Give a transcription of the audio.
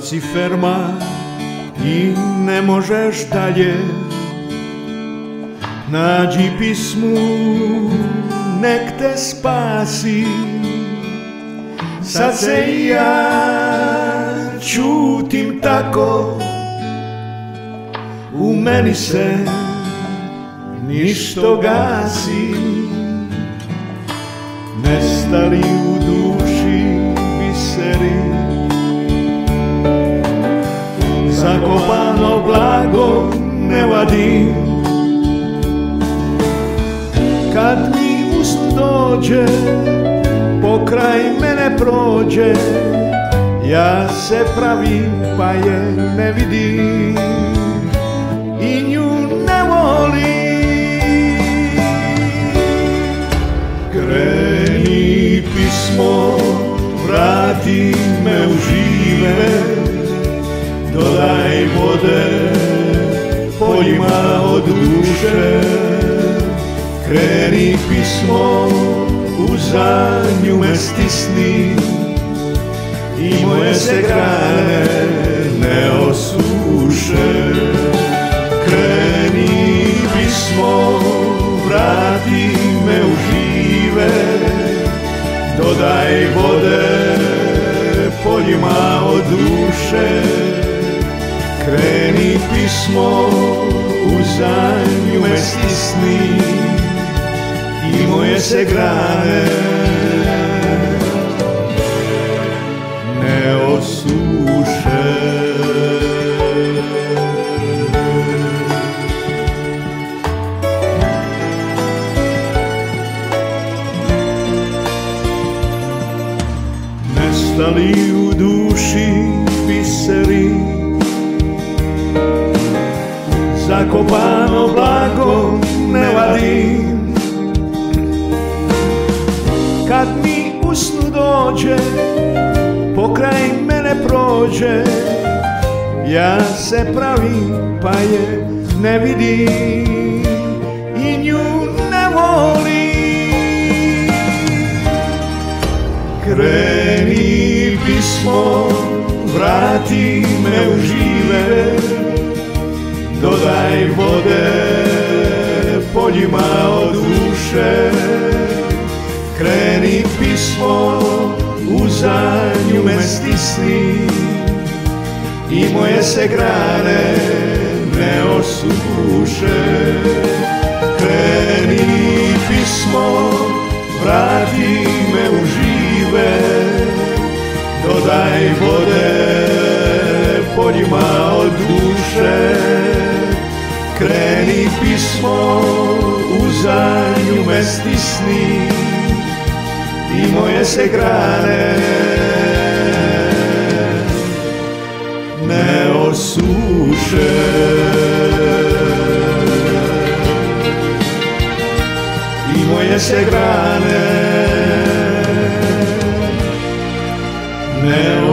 Luciferma i ne možeš dalje. Nađi pismu, nek te spasi. Sad se i ja čutim tako, u meni se ništo gasi. Nestali u duši biseri, zakopano blago ne vadim. Kad mi usnu dođe, pokraj mene prođe, ja se pravim pa je ne vidim i nju ne volim. Kreni pismo, vrati me u žive, dodaj vode poljima od duše. Kreni pismo, u zadnju me stisni i moje se grane ne osuše. Kreni pismo, vrati me u žive, dodaj vode poljima od duše. Kreni pismo, u zadnju me stisni i moje se grane ne osuše. Nestali u duši biseri, zakopano blago ne vadim. Kad mi usnu dođe, pokraj mene prođe, ja se pravim pa je ne vidim i nju ne volim. Kreni pismo, vrati me u žive, dodaj vode poljima od duše. Kreni pismo, u zadnju me stisni i moje se grane ne osuše. Kreni pismo, vrati me u žive, dodaj vode poljima od duše. Kreni pismo, u zadnju me stisni i moje se grane ne osuše. I moje se grane ne